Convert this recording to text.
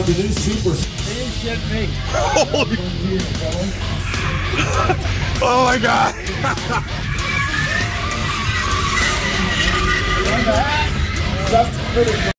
the new super. Holy. Oh my God. That's pretty cool.